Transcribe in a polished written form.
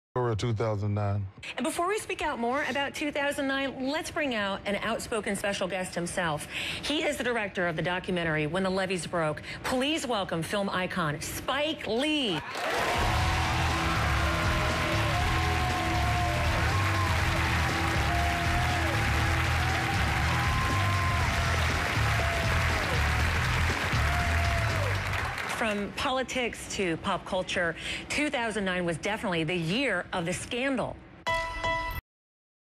Or 2009. And before we speak out more about 2009, let's bring out an outspoken special guest himself. He is the director of the documentary When the Levees Broke. Please welcome film icon Spike Lee. From politics to pop culture, 2009 was definitely the year of the scandal.